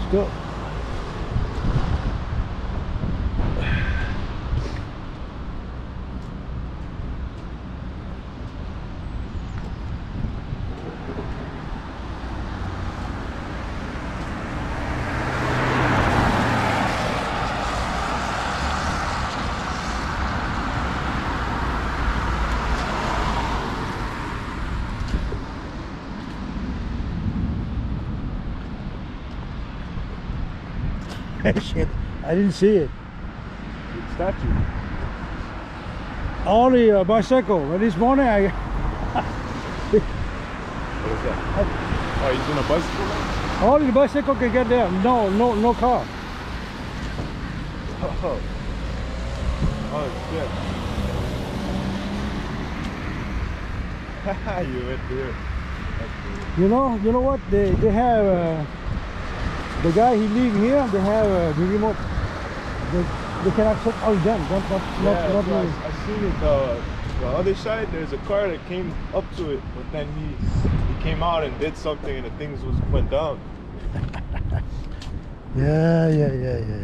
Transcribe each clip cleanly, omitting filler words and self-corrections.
go. Shit, I didn't see it. Statue. Only a bicycle. But this morning I... What is that? Oh, he's in a bicycle lane? Only the bicycle can get there. No car. Oh, oh shit. You went there. You know what? They have... the guy he live here, they have the remote. They can access all of them. Not So me. I seen it. The other side, there's a car that came up to it, but then he came out and did something, and the things went down. Yeah.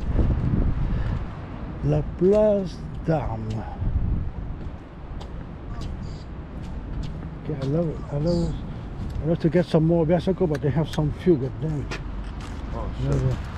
La Place d'Armes. Okay, I love it. I love to get some more bicycle, but they have some few get damaged. Oh shit.